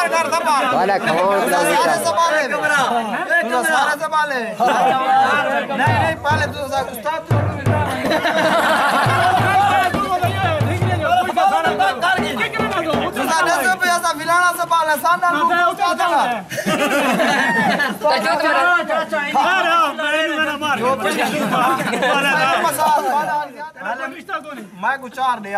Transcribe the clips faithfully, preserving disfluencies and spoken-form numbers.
कर कर संभाल वाला कौन सा सारे संभाले तू सारे संभाले नहीं नहीं पहले तू उस्ताद ऐसा फिलाना से पाल है साना लोग क्या चला मार मैं कुछ चार दिया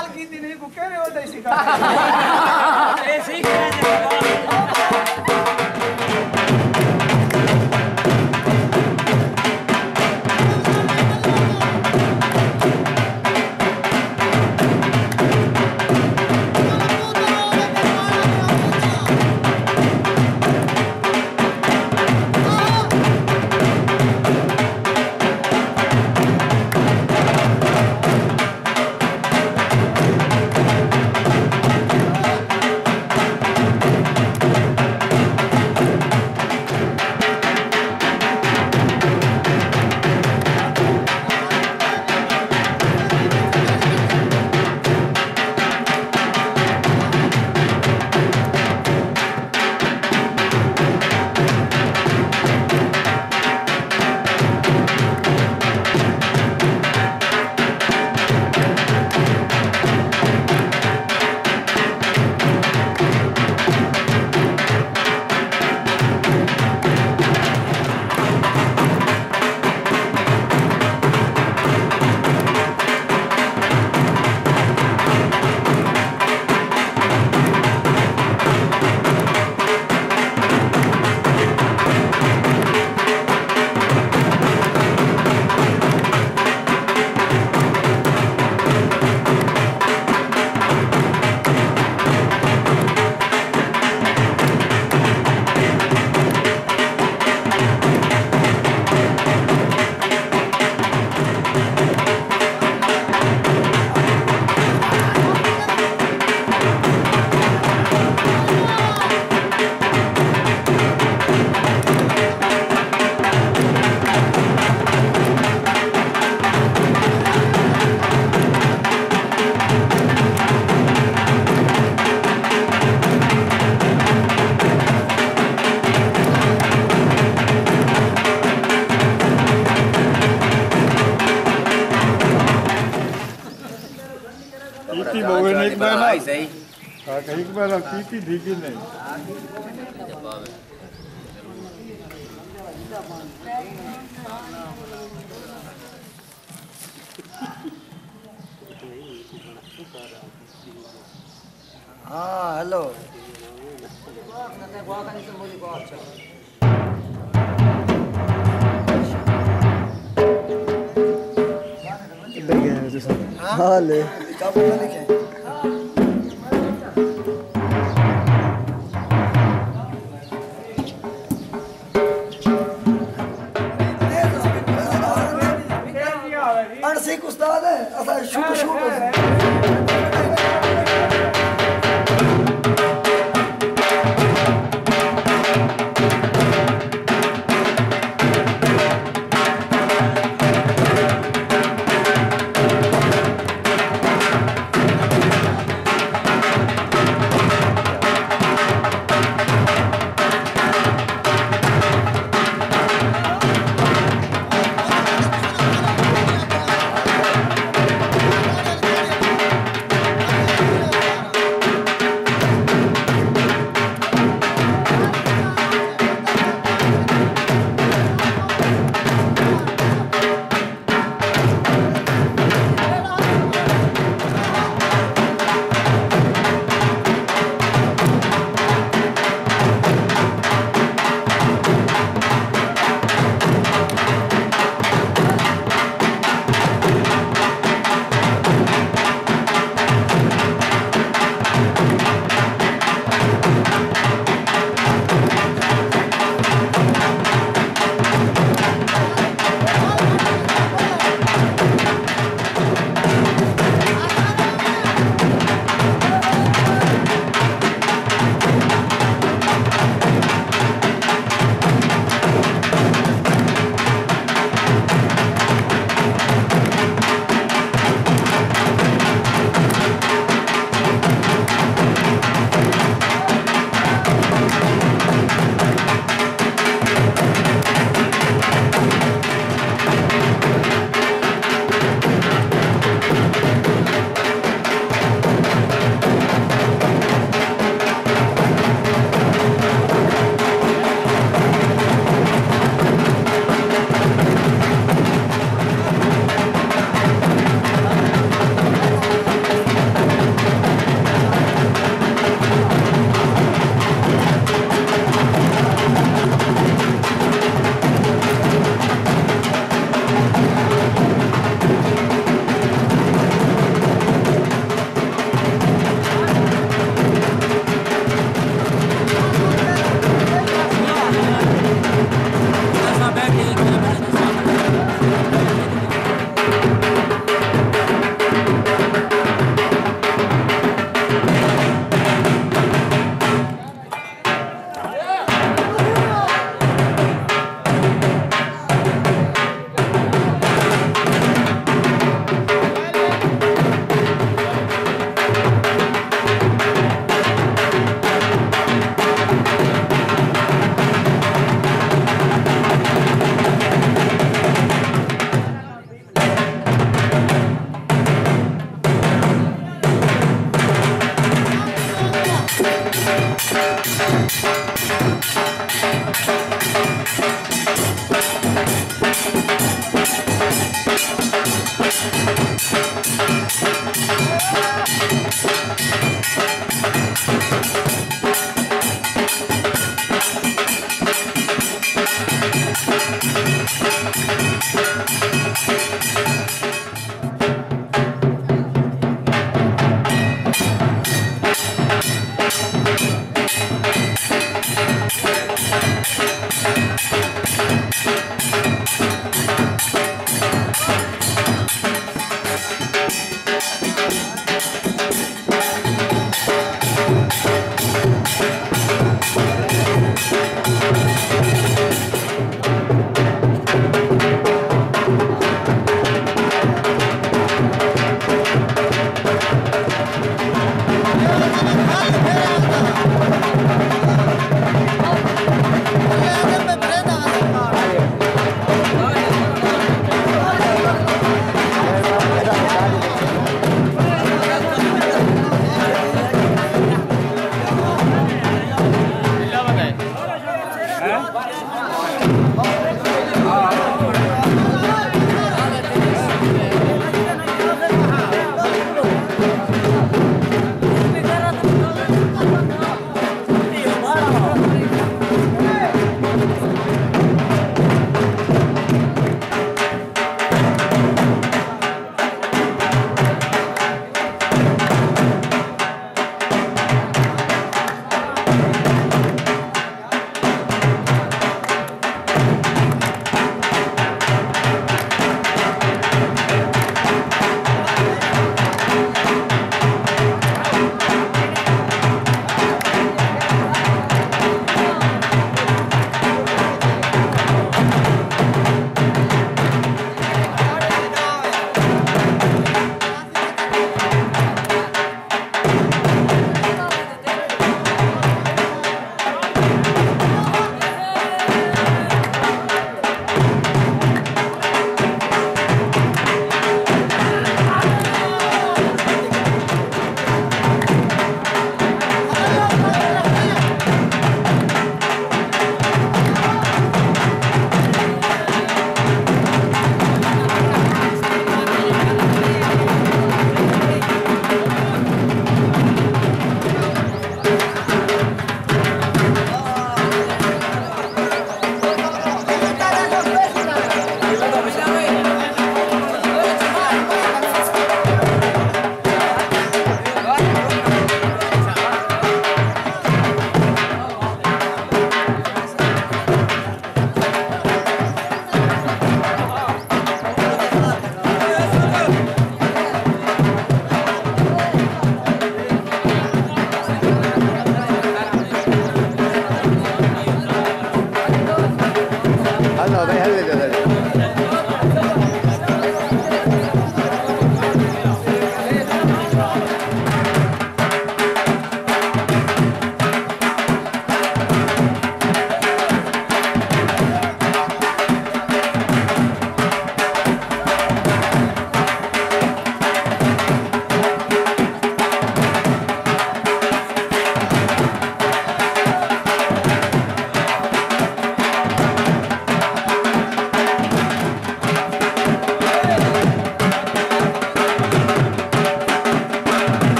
बाल की दिन ही कुके रे होते सिखा ऐसे ही करें Titi bawa naik mana? Ah, kayak gimana? Titi bikin nih. हाँ हेलो हाँ ले अनसिक उस्ताद है असा शूट शूट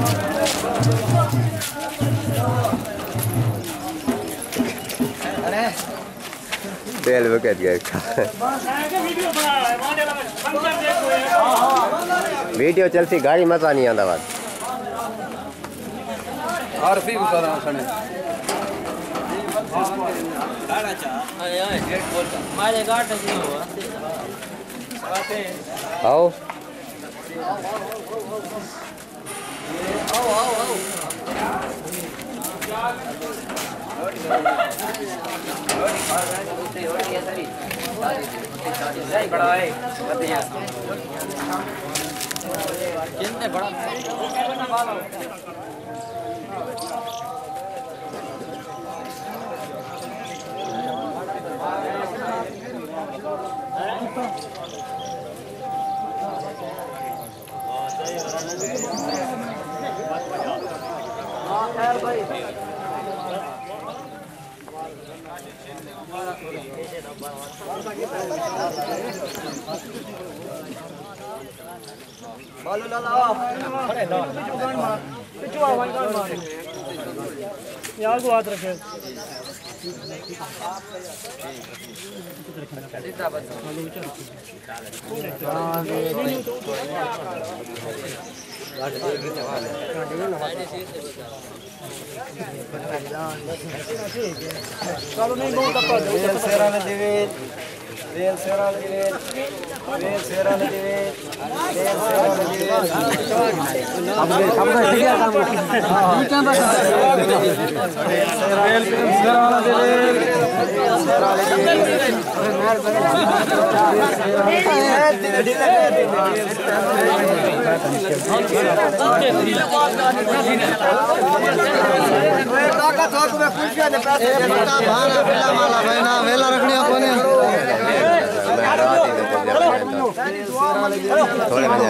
तेल बकेट गए वीडियो चलती गाड़ी मजा नहीं आता बात और फिर बता सुने आओ बालू ला लाओ खड़े लो पिछू आ भाई गाल मार यार को हाथ रखे चलो नहीं बहुत तक रेल सेरा ने दिवे रेल सेरा ने दिवे रेल सेरा ने दिवे रेल सेरा ने दिवे अब ये काम का ठीक है काम का रेल सेरा रेल सेरा ने दिवे रेल सेरा ने दिवे अरे मार बना ताकत हो तुम्हें कुछ भी नहीं पैसे देता भाना बिल्ला माला बहना वेला रखनी अपने थोड़े मजा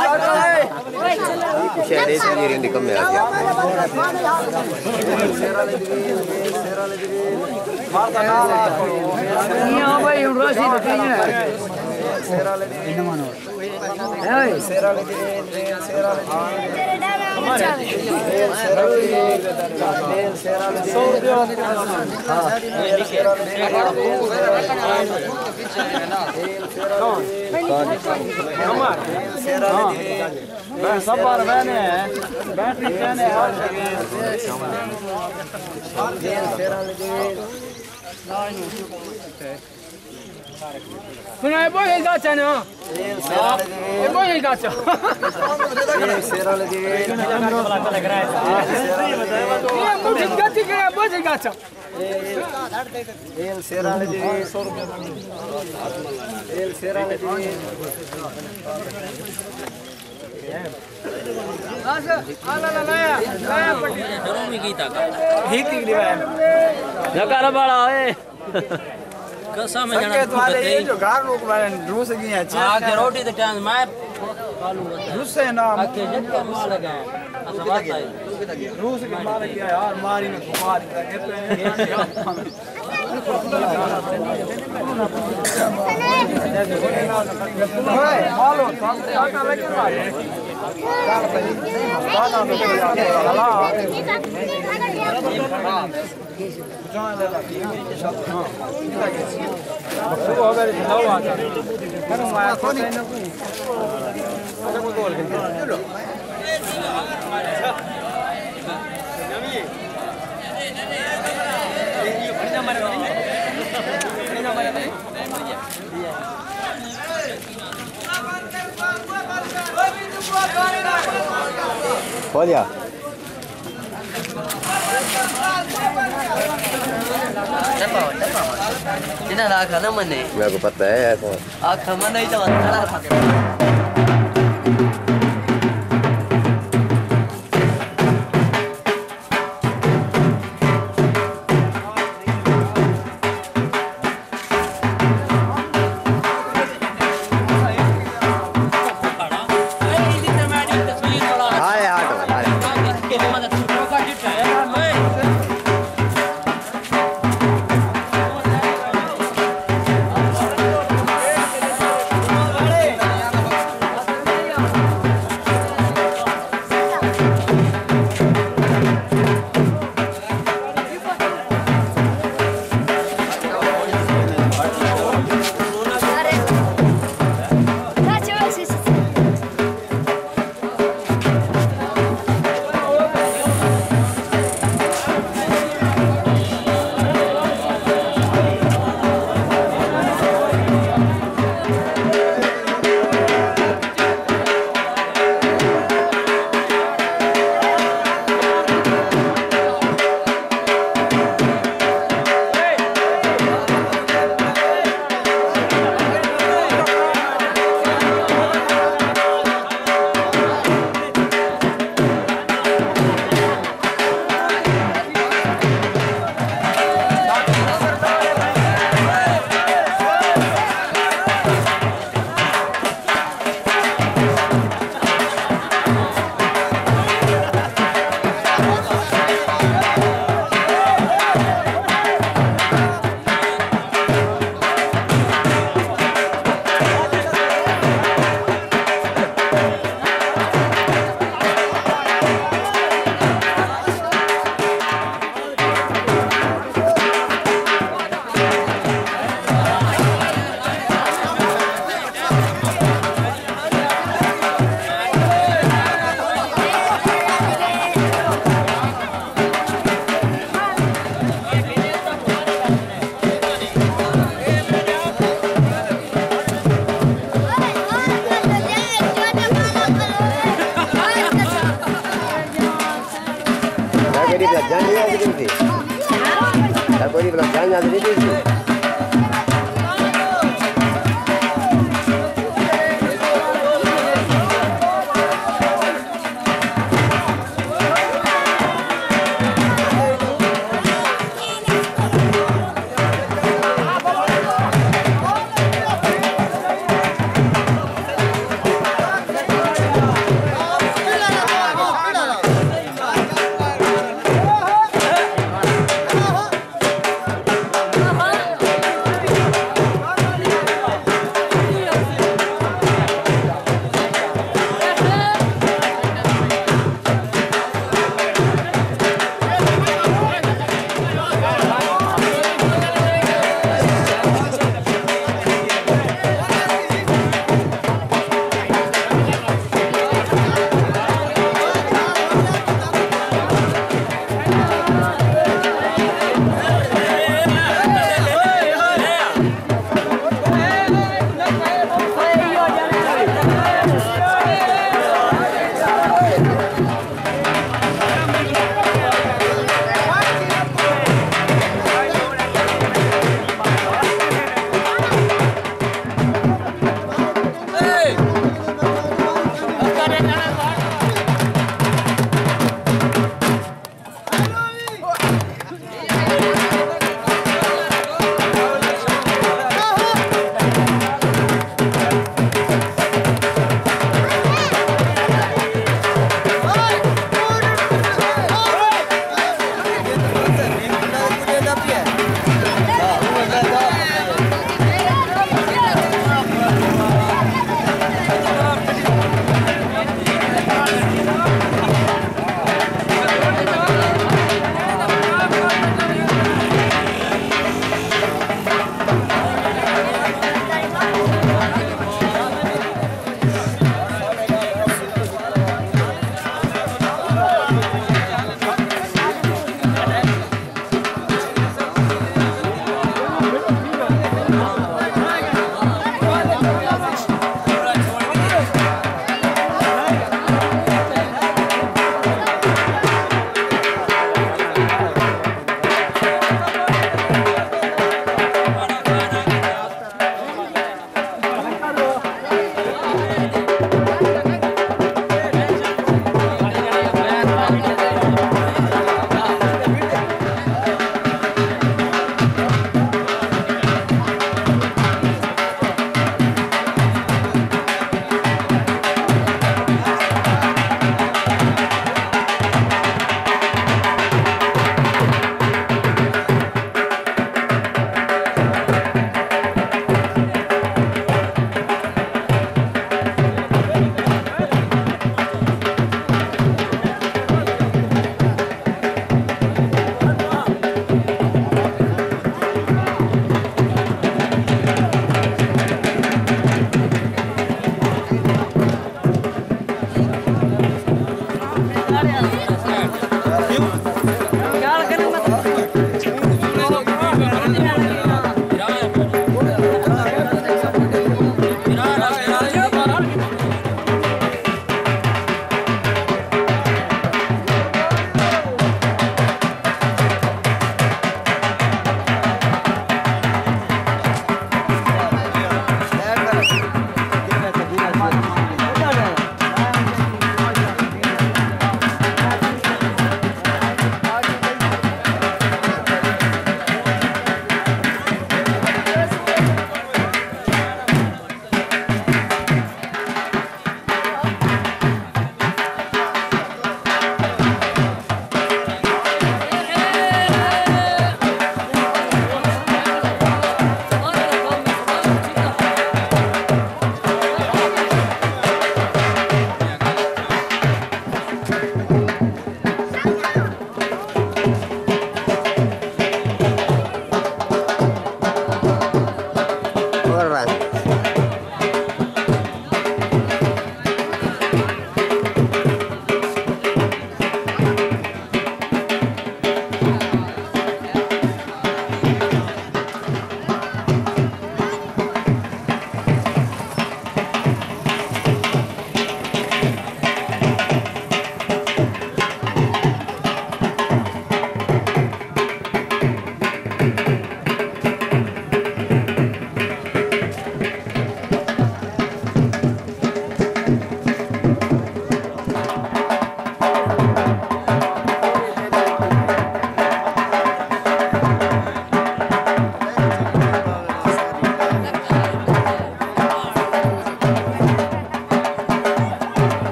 कुछ है रेस वाली रेंडी कम में आ गया यहाँ भाई रोशी तो कहीं है सेरा ले दे है सेरा ले दे सेरा ले दे हमारे सेरा ले दे सेरा ले दे सौ रुपये हां सेरा ले दे हमारे सेरा ले दे मैं सब बार मैंने बैटरी कहने हर जगह सेरा ले दे सुना है बोल इधर चले ना ये बोल इधर चल ये सेरा लगे ये मुझे गति के बोल इधर चल ये सेरा लगे सौ रुपये ये सेरा लगे आजा आला ला लाया लाया पट्टी डरो में की ताका ठीक ठीक दिवा नकार बड़ा है कसम में जाना तुम्हारे ये जो गार लोग वाले रूस गए हैं हां के रोटी तो टाइम मैं रूस से ना आके जट के मार लगा अच्छा बात है रूस के मार गया यार मारी में मार के मालो सामने आकर लेके मारे बादा में चला जान ले लगी हां वो अगर लो आता करो माया को नहीं अरे कोई बोल के चलो हो गया Ini ada agak mana ni? मेरे को पता है ऐसा Agak mana itu? Ada apa? तेरी बला जान याद नहीं थी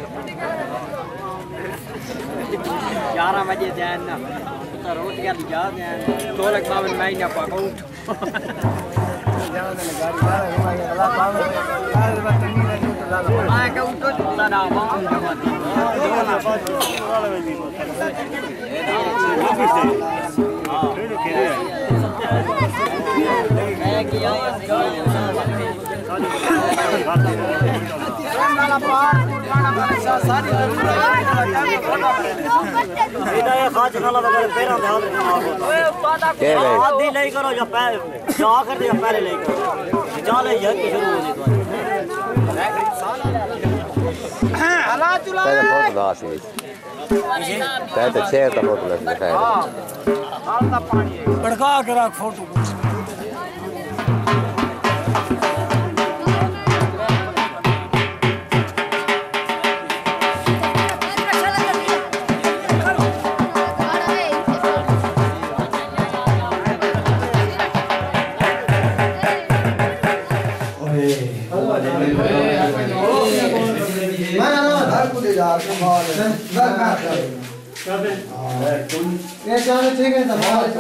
ग्यारह बजे ध्यान ना तो रोटी का लिया ध्यान तो लग मावन मैं ना पाऊँ मैं कहूँ तो चला ना मावन खाच खाला वगैरह पैरों ध्यान रखना आधी नहीं करो या पैर जो आखिर या पहले नहीं करो जाले यह की शुरू होने को हला चुला Tätä fotoa siis. Tätä sieltä fotoa sitä käydä. भड़का के रख फोटो ये चलो ठीक है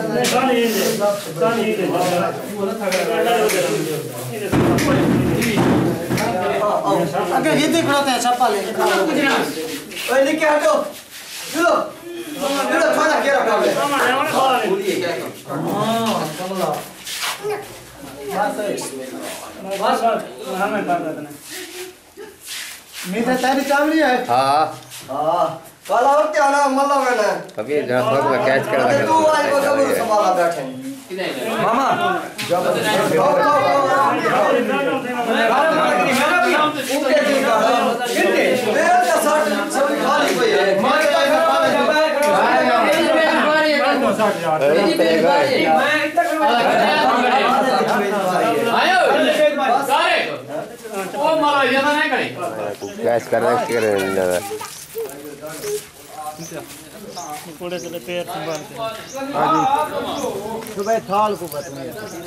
अगर ये देख रहे हैं छप्पा ले ओए लेके हटो चलो चलो थोड़ा के रखो हां कमला बस बस हमें कर देते हैं मीठा तारी चावली है हाँ हां वाला और क्या ना मल्ला वाला कभी जरा फोटो कैच कर रहा है तू आज को कब संभाला बैठे मामा जब मेरा का शर्ट सब खाली कोई है मार का सारे ओ मारो ये ना नहीं करी कैच कर रहा है थोड़े से पैर संभाल के सुबह थाल को बताऊं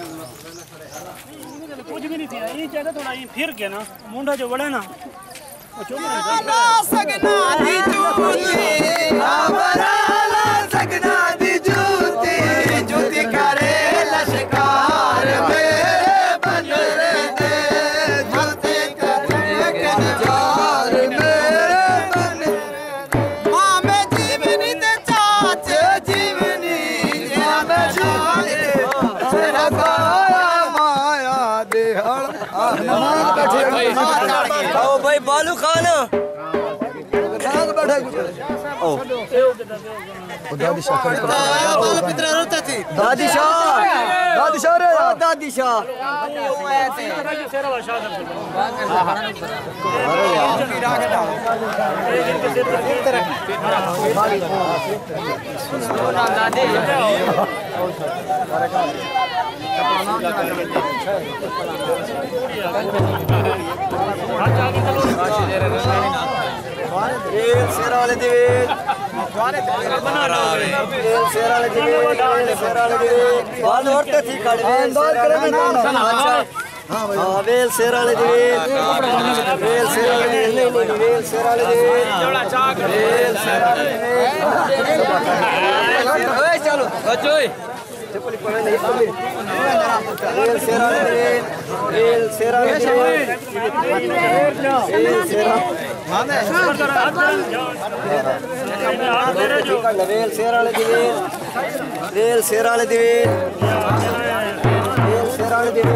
कुछ भी नहीं थी ये ज्यादा थोड़ा ये फिर गया ना मुंडा जो बड़ा ना वो चुप रहा सगना दी जूती हमारा सगना दी जूती जूती करे लश्कार में बन रे दे जूती करे जार में बन मां में जीवनी ते चाचे जीवनी में जाए तेरा माया दे हल नमाज बैठे आओ भाई बालू खान नाग बैठा ओ दादी शाह बाल पितरा रोता थी दादी शाह दादी शाह रे दादी शाह शेरा शाह अरे यार मीरा के नाम दादी रेल शेरा वाले दिवे बना लो रेल शेरा वाले दिवे शेरा वाले दिवे बाल औरतें थी खड़े अंदर करे ना हां वेल शेरा वाले दिवे वेल शेरा वाले दिवे नहीं नहीं वेल शेरा वाले दिवे जोड़ा चाक वेल शेरा वाले दिवे ओए चलो बच्चोई चप्पल पहन नहीं पहन रेल शेरा वाले दिवे रेल शेरा वाले दिवे रेल शेरा हां रेल शेरा वाले दिवे रेल शेरा वाले दिवे रेल शेरा वाले दिवे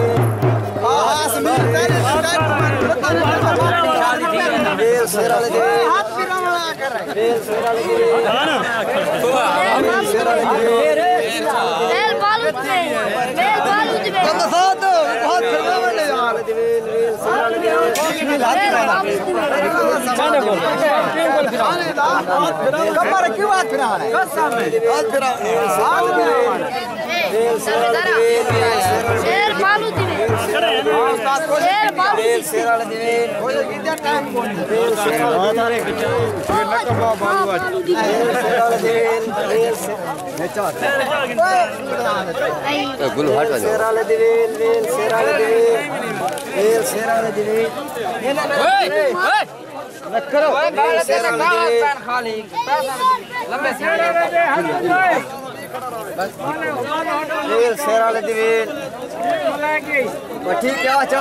रेल शेरा वाले दिवे हाथ पिरावला कर रेल शेरा वाले दिवे रेल शेरा वाले दिवे रेल बालू पे रेल बालू पे बंद साथ बहुत फिरवावले यार दिवे रेल शेरा वाले दिवे कमर क्यों हाथ फिराना है कसम हाथ फिरा रेल शेरा वाले दिवे रेल बालू पे रेल बालू रेल शेरा वाले दिवे हो कितना टाइम रेल शेरा वाले दिवे नकबा बालू रेल शेरा वाले दिवे रेल से नेचा गुल हट रेल शेरा वाले दिवे रेल शेरा वाले दिवे रेल शेरा वाले दिवे ये ना करो लंबे शेर वाले दिवील ठीक है अच्छा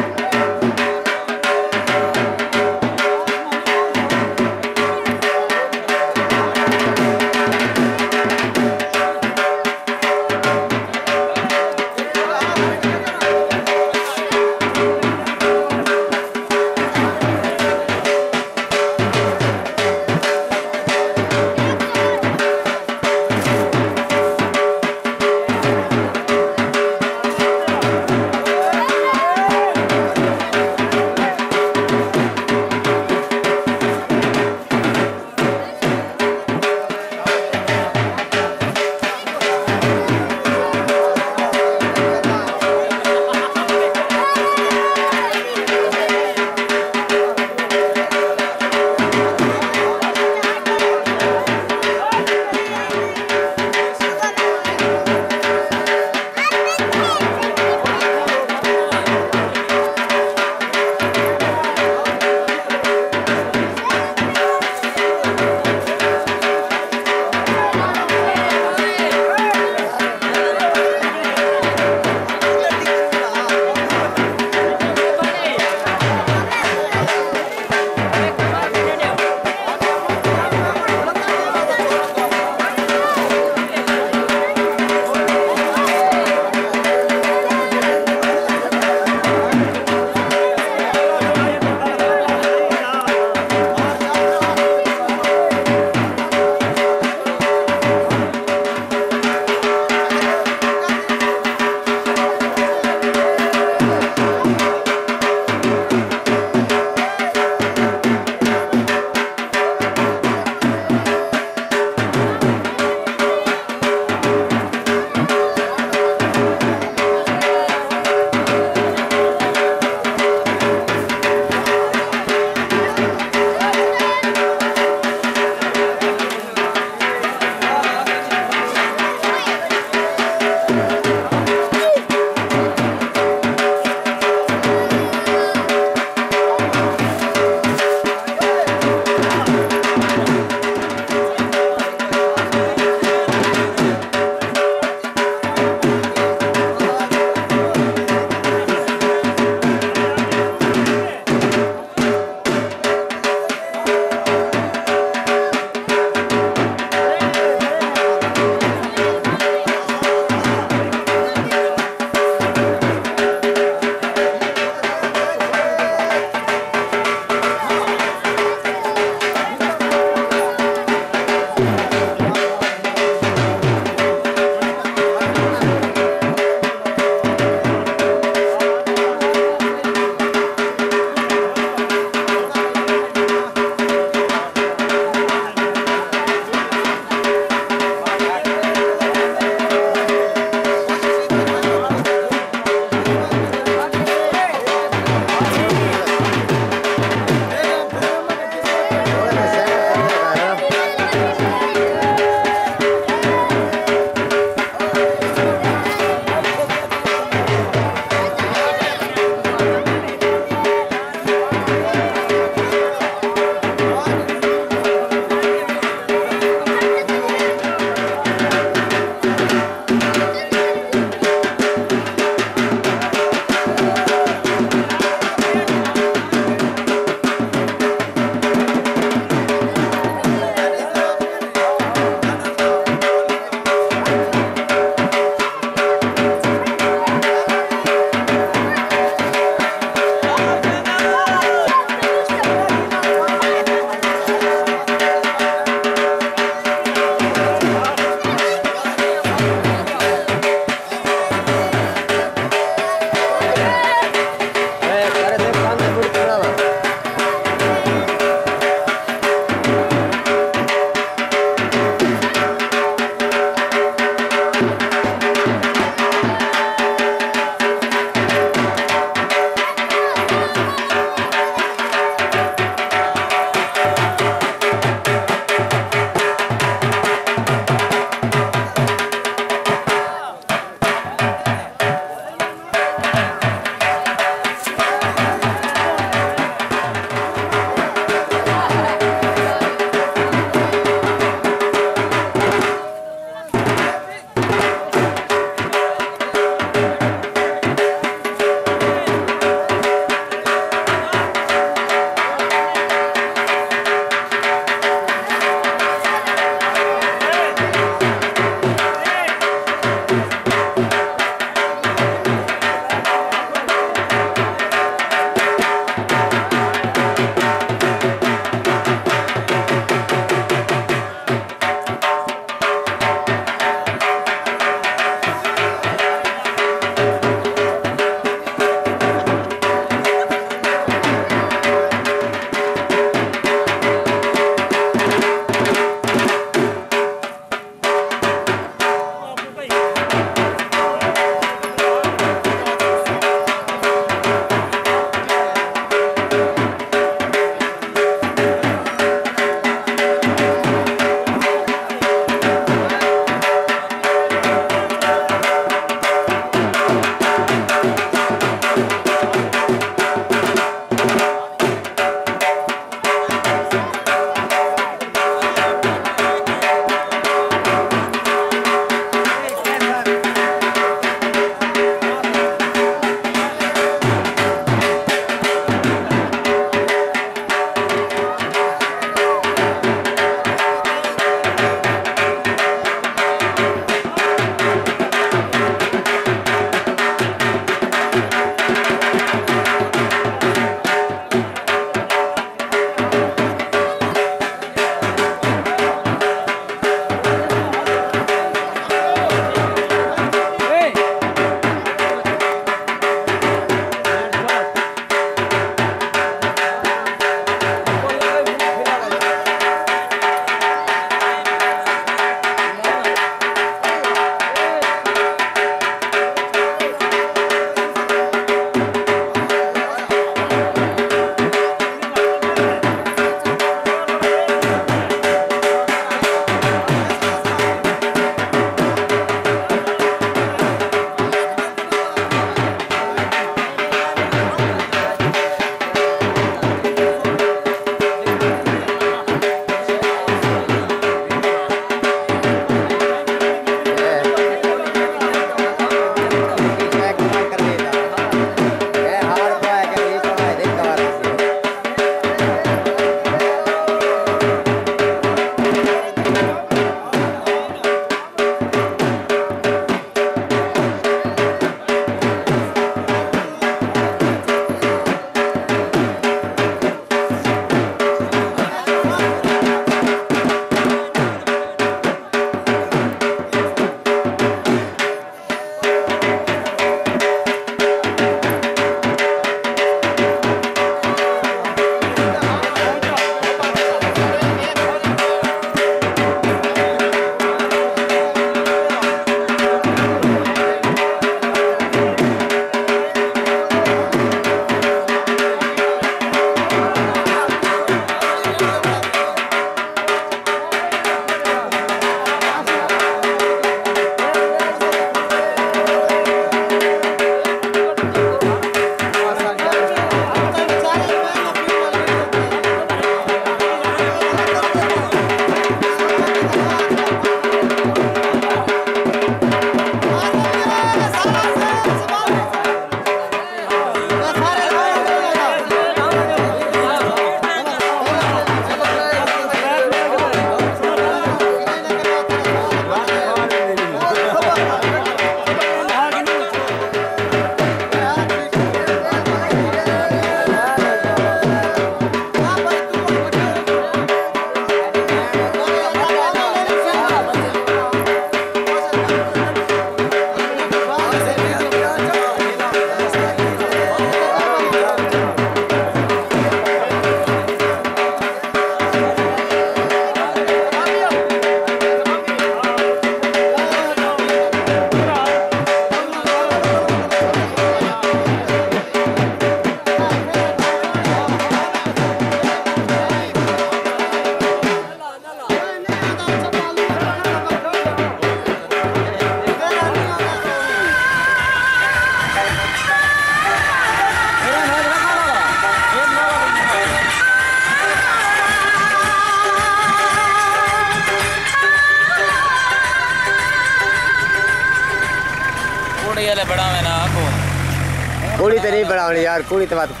तो नहीं बनाओ यार कुड़ी तो बात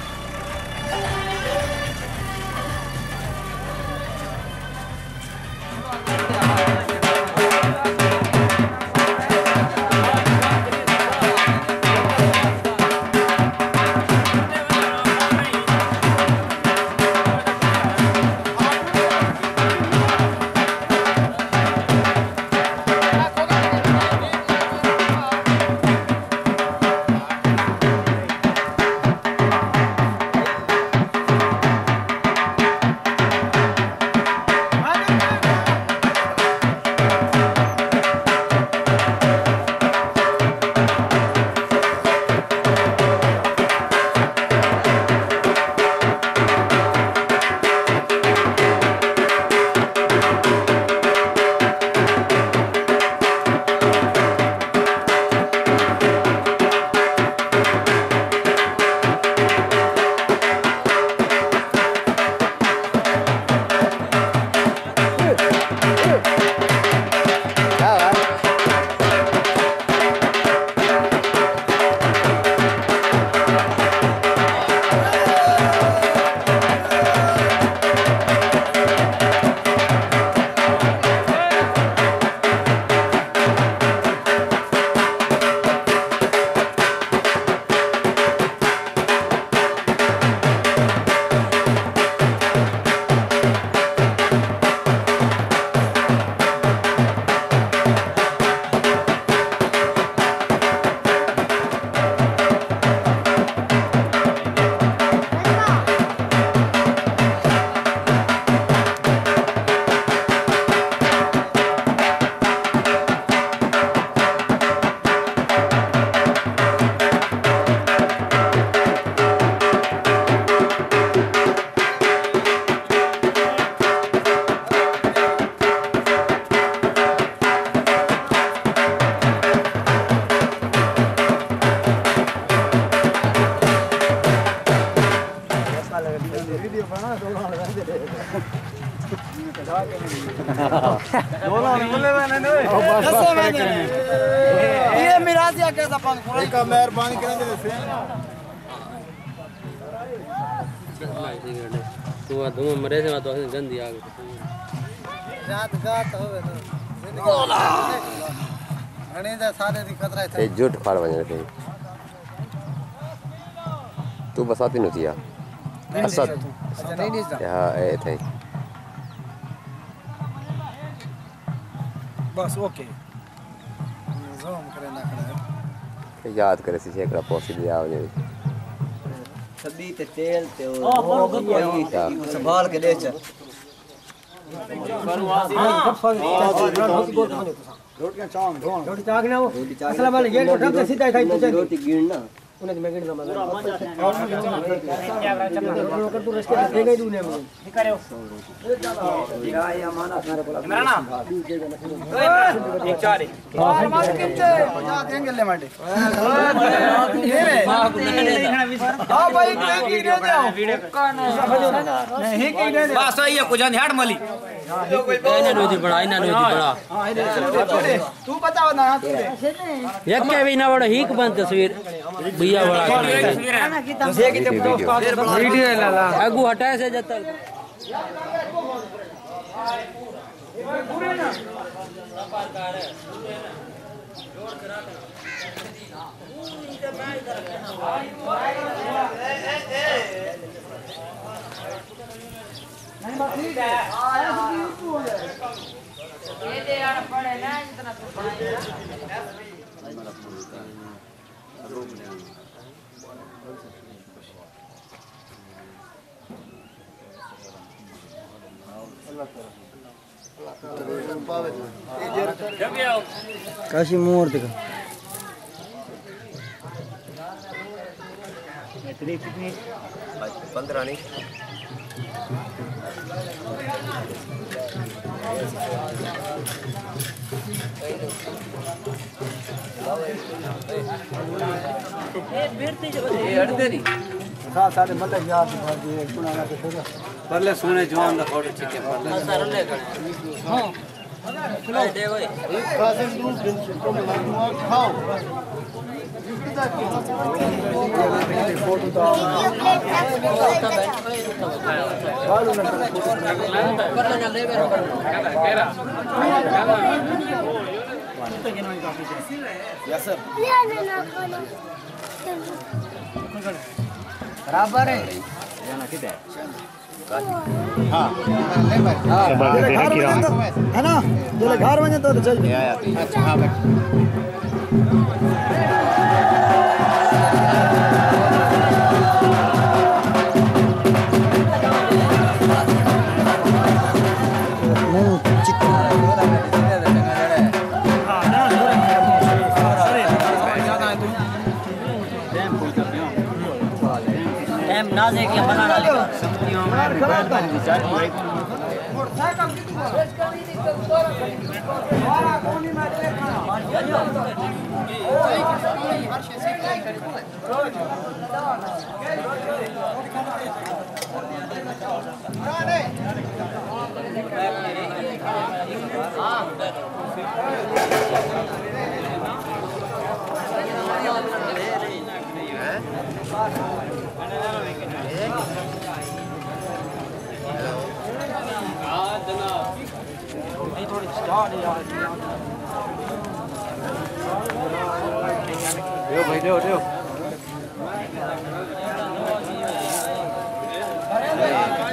ये मिरासिया कैसा पानी पूरा का मेहरबानी करेंगे से तू आ तुम मरे से तो गंदी आ गई रात गात होवे ना बोला घणे दा सारे दी खतरा है ए झूठ फाड़ वने थे तू बसाती न थिया असद अच्छा नहीं नहीं हां ए थे बस ओके जोम करे ना करे याद करे सी एकड़ा पॉसी दिया हो जे सभी ते तेल ते संभाल के ले चल रोटियां चाव धोन रोटी चाग ना वो असला वाले गेट पर ढक सीधा खाई तो रोटी गिरना उन्हें मैं गिरना मजा कर तू रस के दे गई तूने मुझे करे या या माना तुम्हारे बोला मेरा नाम एक चार और मार के जा देंगे ले माटे हां भाई कोई की दे दो नहीं की दे बस ये कुछ ध्यान मली इन्हें रोटी बड़ा इन्हें रोटी बड़ा तू बताओ ना तू एक के भी ना बड़ा हीक बन तस्वीर भैया बड़ा वीडियो ला आगू हटाए से जब तक ये दे यार पड़े ना इतना तो पड़े काशी मुहूर्त का पंद्रह नहीं साथ साथ मतलब याद दिए सुना के फिर परले सुने जवान दा फोटो छिके परले सरले हां दे भाई कासिम दूर दिन को खाओ बराबर है हाँ है ना जो घर वने तो चल अच्छा हाँ नाज़े के बनाना लिखा सब्जियों में बैठ बैठ की चाय Điều भाई điều điều